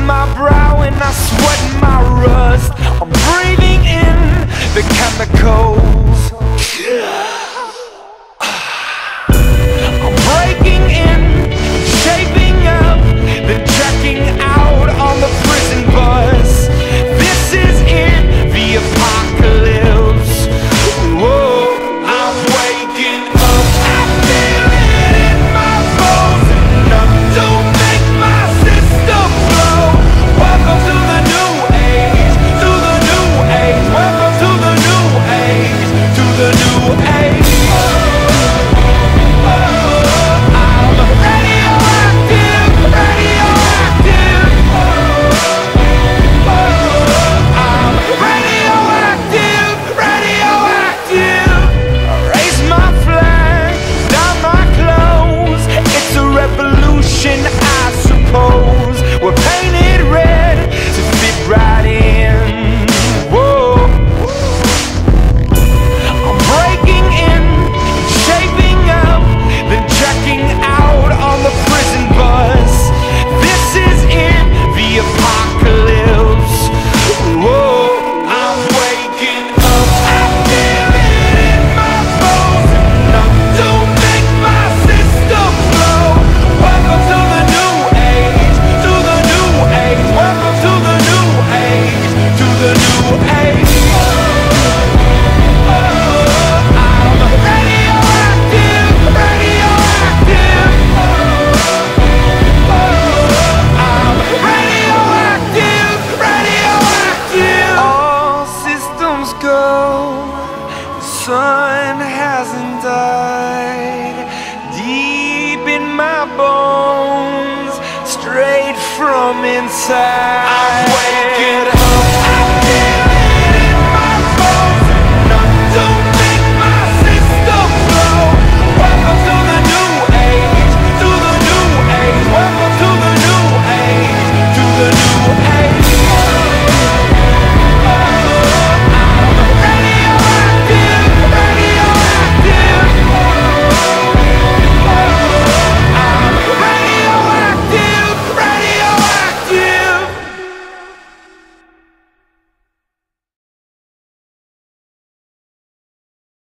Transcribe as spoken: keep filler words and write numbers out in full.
my brow and I sweat my rust. I'm breathing in the chemicals. I'm breaking in, shaping up, then checking out on the prison bus. This is it, the apocalypse. Whoa, I'm waking up. I feel it in my bones, enough to make my system blow. Welcome to the new age, to the new age. Welcome to the new age, to the new age. I suppose we're painted red to fit right in. Whoa, I'm breaking in, shaping up, then checking out on the prison bus. This is it, the apocalypse. Whoa, I'm waking up. I feel it in my bones, enough to make my system blow. Welcome to the new age, to the new age. Welcome to the new age, to the new age. I'm radioactive, radioactive. I'm radioactive, radioactive. All systems go, the sun hasn't died. Deep in my bones, straight from inside. I'm